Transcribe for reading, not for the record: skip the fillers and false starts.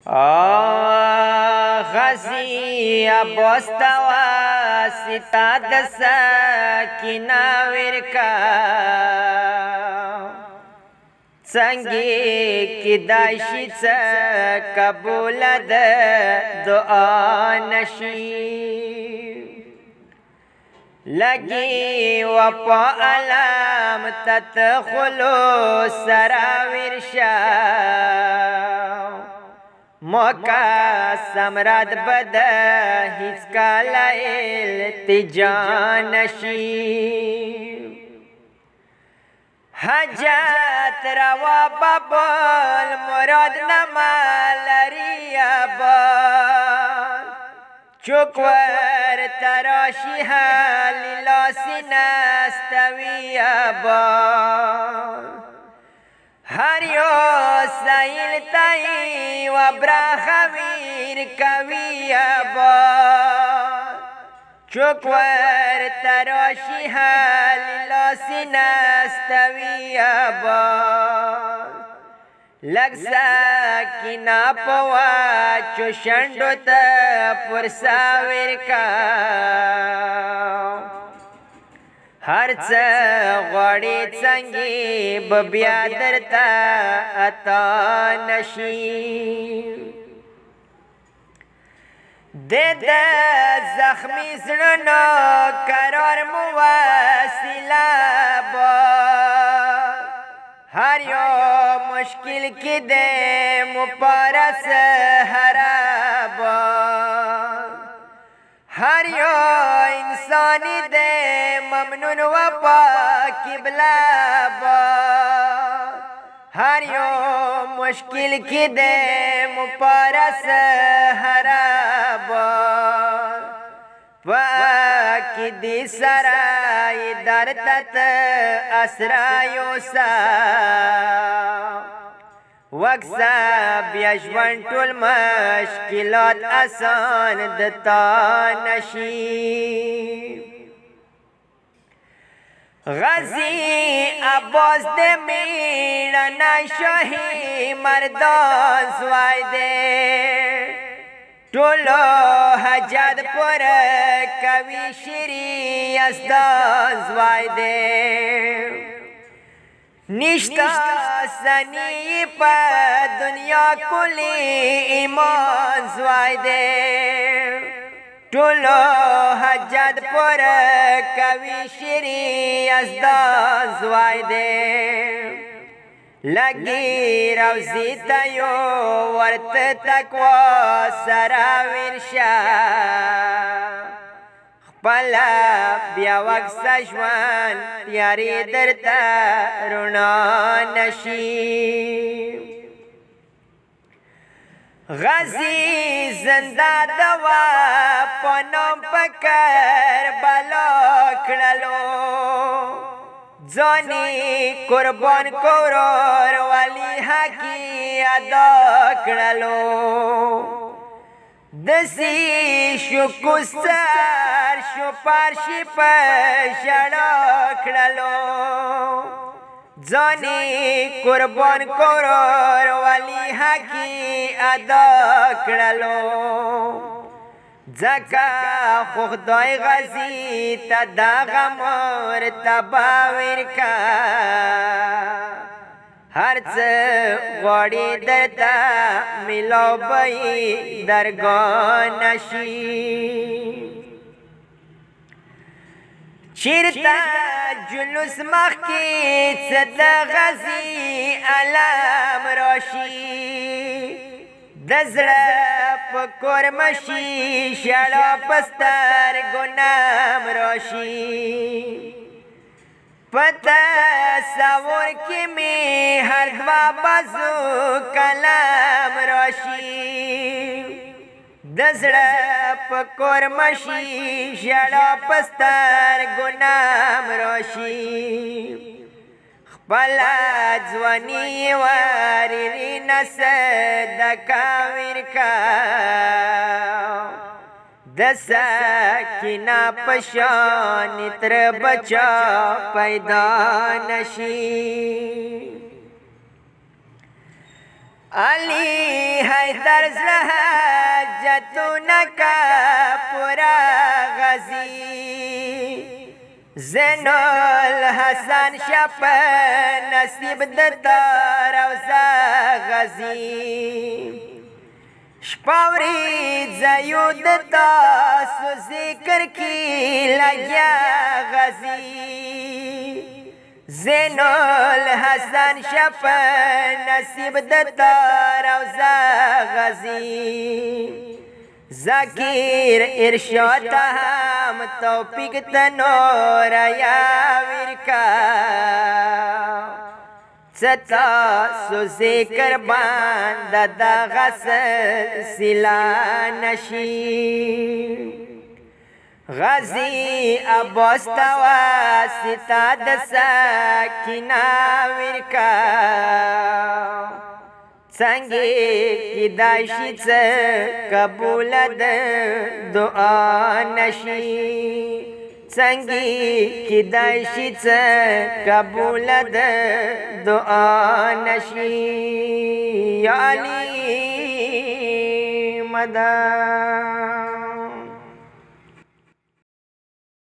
غزی ابوستوا ستا د سکینا ورکا څنګه کی دایشي څ قبول د دعا نشي لگی وپا علام تدخلو سراویر شا موقع سمراد بدا هیچ کالا التجا نشی حجات روا بابل مراد نمالری آبال چکور تراشی حالی لاسی نستوی آبال هر یو سایل تایی و براخویر کوی آبال چکور تراشی حالی لاسی نستوی آبال لگ ساکینا پوا چوشنڈو تا پرساویر کا ہر چا غوڑی چنگی ببیادر تا اتا نشی دید زخمی زرنو قرار مواسیلا با ہر یو مشکل کی دے مپارس حرابا ہر یو انسانی دے ممنون و پاکی بلابا ہر یو مشکل کی دے مپارس حرابا پاکی دی سرائی در تت اسرائیو سا وقسا بیشون طول مشکلات آسان دتا نشی غزی عباس دے میرنا شاہی مردان سوائی دے ٹولو حجاد پر کوی شری ازدان سوائی دے نشتا سنی پا دنیا کلی ایمان زوائی دے ٹولو حجاد پر کوی شری ازدان زوائی دے لگی روزی تیو ورت تکوا سراویر شا پلا بیا وقت سجوان تیاری درتا رونا نشی غزی زندہ دوا پنم پکر بلا کڑلو زانی قربان کورور والی حقی ادا کڑلو دسی شکو سر شو پارشی پشڑا کھڑلو زانی قربان کورور والی حقی ادا کھڑلو زکا خودای غزی تا دا غمور تباویر کا ہر چه غوڑی درتا ملو بئی درگاہ نشی چیرتا جلوس مخ کی چه دا غزی علام راشی دزڑا پکور مشی شڑا پستر گنام راشی پتہ سور کی میں ہر دوا بازو کلام روشی دزڑا پکور مشی شڑا پستر گنام روشی خپلا جوانی واری نس دکاویر کا دسا کینا پشان تر بچا پیدا نشی علی حیدر زړه حاجتونه کا پورا غزي زین الحسن شپ نصیب د روضه غزي شپاوری زیو د تاسو ذکر کی لگیا غزي زین الحسن شپ نصیب د روضه غزي ذکیر ارشاد هم توفیق تنور یا ورکا ستا سو ذکر باند دا غسل سلا نشی غزی عباس تواسطه د سکینه ورکا څنګه کیدای شي چې قبول د دعا نشي څنګه کیدای شي چې قبول د دعا نشي یا علی مدد